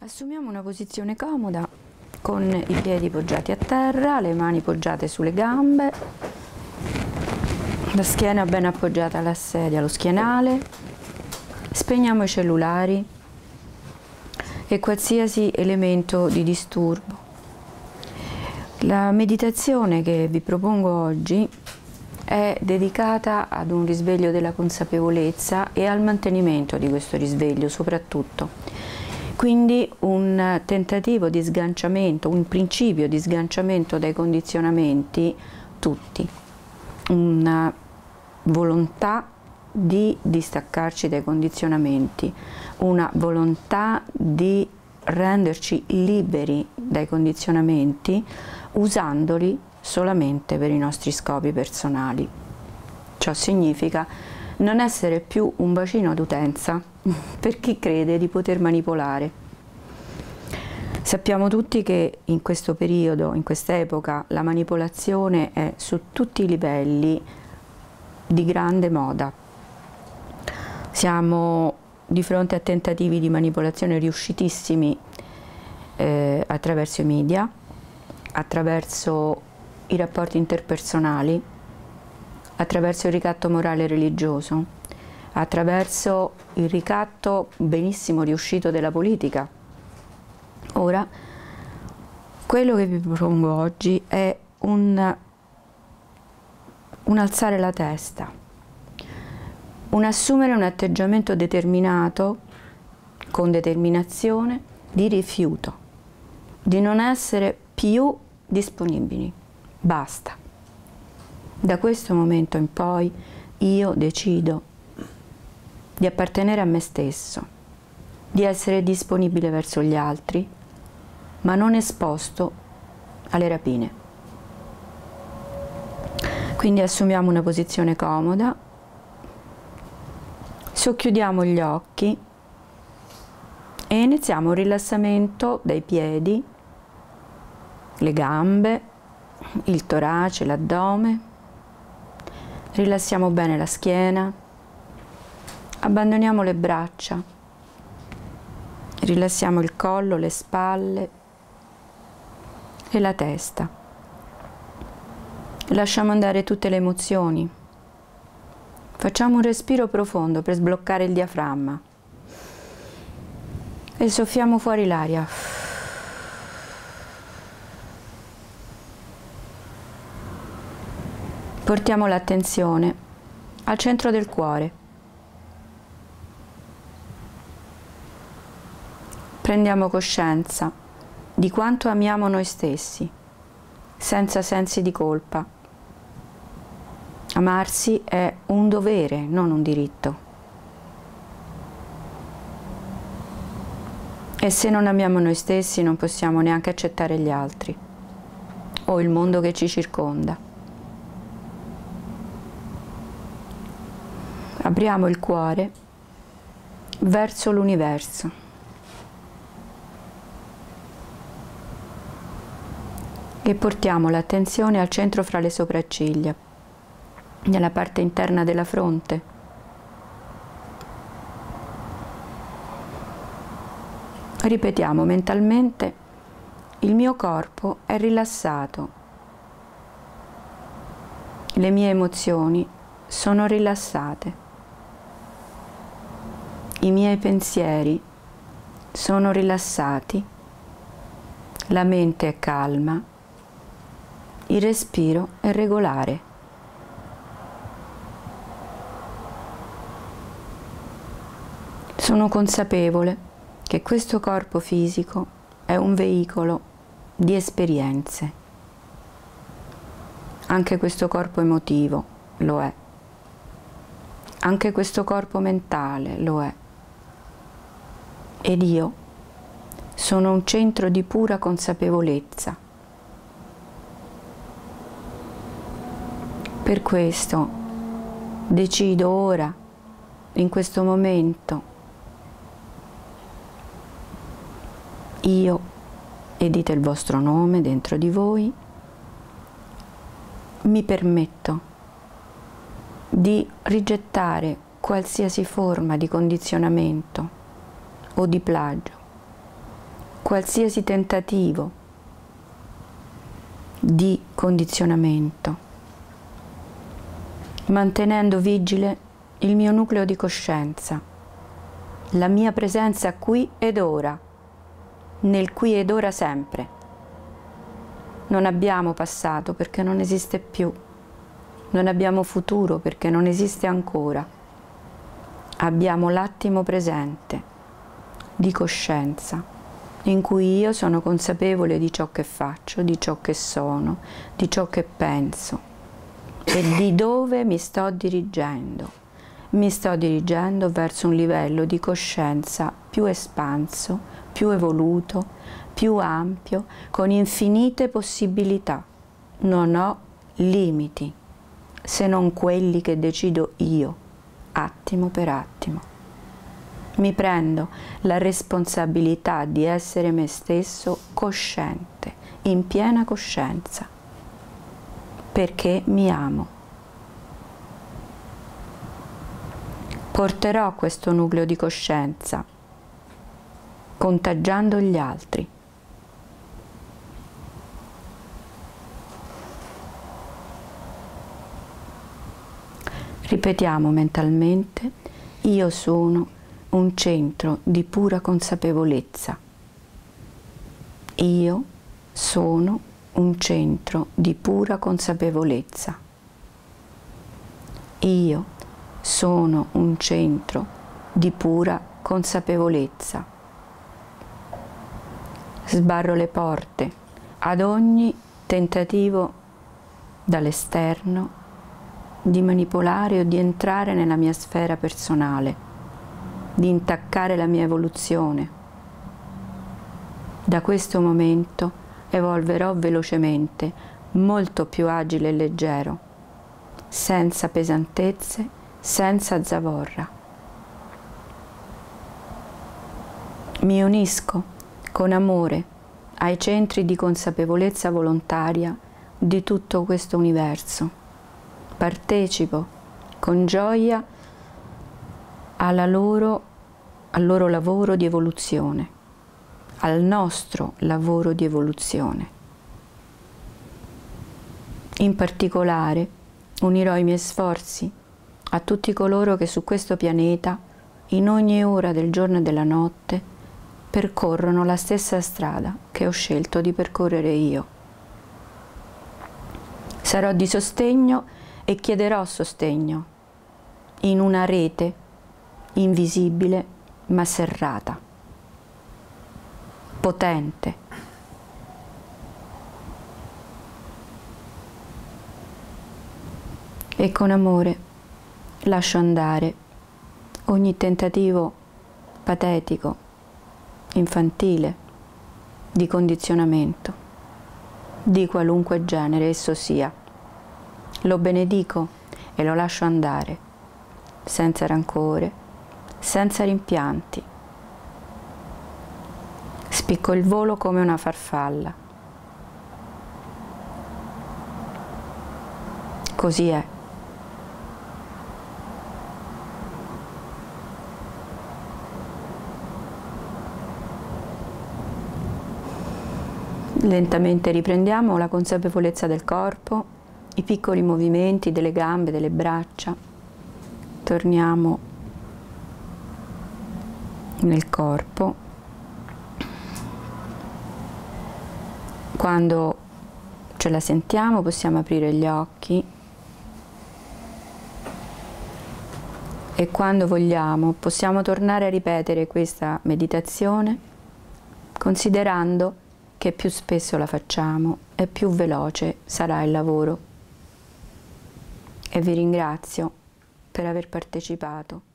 Assumiamo una posizione comoda con i piedi poggiati a terra, le mani poggiate sulle gambe, la schiena ben appoggiata alla sedia, allo schienale. Spegniamo i cellulari e qualsiasi elemento di disturbo. La meditazione che vi propongo oggi è dedicata ad un risveglio della consapevolezza e al mantenimento di questo risveglio soprattutto. Quindi un tentativo di sganciamento, un principio di sganciamento dai condizionamenti tutti, una volontà di distaccarci dai condizionamenti, una volontà di renderci liberi dai condizionamenti usandoli solamente per i nostri scopi personali. Ciò significa non essere più un bacino d'utenza per chi crede di poter manipolare. Sappiamo tutti che in questo periodo, in quest'epoca, la manipolazione è su tutti i livelli di grande moda. Siamo di fronte a tentativi di manipolazione riuscitissimi attraverso i media, attraverso i rapporti interpersonali, attraverso il ricatto morale e religioso, attraverso il ricatto benissimo riuscito della politica. Ora, quello che vi propongo oggi è un alzare la testa, un assumere un atteggiamento determinato, con determinazione, di rifiuto, di non essere più disponibili. Basta. Da questo momento in poi io decido di appartenere a me stesso, di essere disponibile verso gli altri, ma non esposto alle rapine. Quindi assumiamo una posizione comoda, socchiudiamo gli occhi e iniziamo un rilassamento dai piedi, le gambe, il torace, l'addome. Rilassiamo bene la schiena, abbandoniamo le braccia, rilassiamo il collo, le spalle e la testa. Lasciamo andare tutte le emozioni. Facciamo un respiro profondo per sbloccare il diaframma e soffiamo fuori l'aria. Portiamo l'attenzione al centro del cuore. Prendiamo coscienza di quanto amiamo noi stessi, senza sensi di colpa. Amarsi è un dovere, non un diritto. E se non amiamo noi stessi non possiamo neanche accettare gli altri o il mondo che ci circonda. Apriamo il cuore verso l'universo. E portiamo l'attenzione al centro fra le sopracciglia, nella parte interna della fronte. Ripetiamo mentalmente: il mio corpo è rilassato, le mie emozioni sono rilassate. I miei pensieri sono rilassati, la mente è calma, il respiro è regolare. Sono consapevole che questo corpo fisico è un veicolo di esperienze. Anche questo corpo emotivo lo è. Anche questo corpo mentale lo è. Ed io sono un centro di pura consapevolezza. Per questo decido ora, in questo momento, io, e dite il vostro nome dentro di voi, mi permetto di rigettare qualsiasi forma di condizionamento o di plagio qualsiasi tentativo di condizionamento, mantenendo vigile il mio nucleo di coscienza, la mia presenza qui ed ora, nel qui ed ora sempre. Non abbiamo passato perché non esiste più, non abbiamo futuro perché non esiste ancora. Abbiamo l'attimo presente di coscienza, in cui io sono consapevole di ciò che faccio, di ciò che sono, di ciò che penso e di dove mi sto dirigendo. Mi sto dirigendo verso un livello di coscienza più espanso, più evoluto, più ampio, con infinite possibilità. Non ho limiti, se non quelli che decido io, attimo per attimo. Mi prendo la responsabilità di essere me stesso cosciente, in piena coscienza, perché mi amo. Porterò questo nucleo di coscienza, contagiando gli altri. Ripetiamo mentalmente: io sono un centro di pura consapevolezza. Io sono un centro di pura consapevolezza. Io sono un centro di pura consapevolezza. Sbarro le porte ad ogni tentativo dall'esterno di manipolare o di entrare nella mia sfera personale, di intaccare la mia evoluzione. Da questo momento evolverò velocemente, molto più agile e leggero, senza pesantezze, senza zavorra. Mi unisco con amore ai centri di consapevolezza volontaria di tutto questo universo. Partecipo con gioia al loro lavoro di evoluzione, al nostro lavoro di evoluzione. In particolare unirò i miei sforzi a tutti coloro che su questo pianeta, in ogni ora del giorno e della notte, percorrono la stessa strada che ho scelto di percorrere io. Sarò di sostegno e chiederò sostegno in una rete invisibile ma serrata, potente. E con amore lascio andare ogni tentativo patetico, infantile, di condizionamento, di qualunque genere esso sia. Lo benedico e lo lascio andare, senza rancore, senza rimpianti. Spicco il volo come una farfalla. Così è. Lentamente riprendiamo la consapevolezza del corpo, i piccoli movimenti delle gambe, delle braccia. Torniamo nel corpo. Quando ce la sentiamo possiamo aprire gli occhi e quando vogliamo possiamo tornare a ripetere questa meditazione considerando che più spesso la facciamo e più veloce sarà il lavoro. E vi ringrazio per aver partecipato.